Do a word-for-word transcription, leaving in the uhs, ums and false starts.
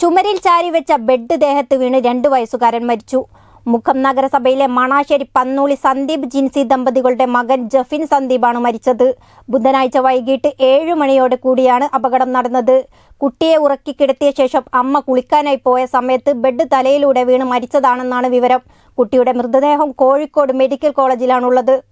ചുമരിൽ ചാരിവെച്ച ബെഡ് ദേഹത്ത് വീണ് രണ്ട് വയസ്സുകാരൻ മരിച്ചു. മുക്കം നഗരസഭയിലെ മണാശ്ശേരി പന്നൂളി സന്ദീപ് ജിൻസി ദമ്പതികളുടെ മകൻ ജഫിൻ സന്ദീപാണ് മരിച്ചത്. ബുധനാഴ്ച വൈകിട്ട് ഏഴു മണിയോടെ കൂടിയാണ് അപകടം നടന്നത്. കുട്ടിയെ ഉറക്കി കിടത്തിയ ശേഷം അമ്മ കുളിക്കാനായി പോയ സമയത്ത് ബെഡ് തലയിലൂടെ വീണ് മരിച്ചതാണെന്നാണ് വിവരം. കുട്ടിയുടെ മൃതദേഹം കോഴിക്കോട് മെഡിക്കൽ കോളേജിലാണുള്ളത്.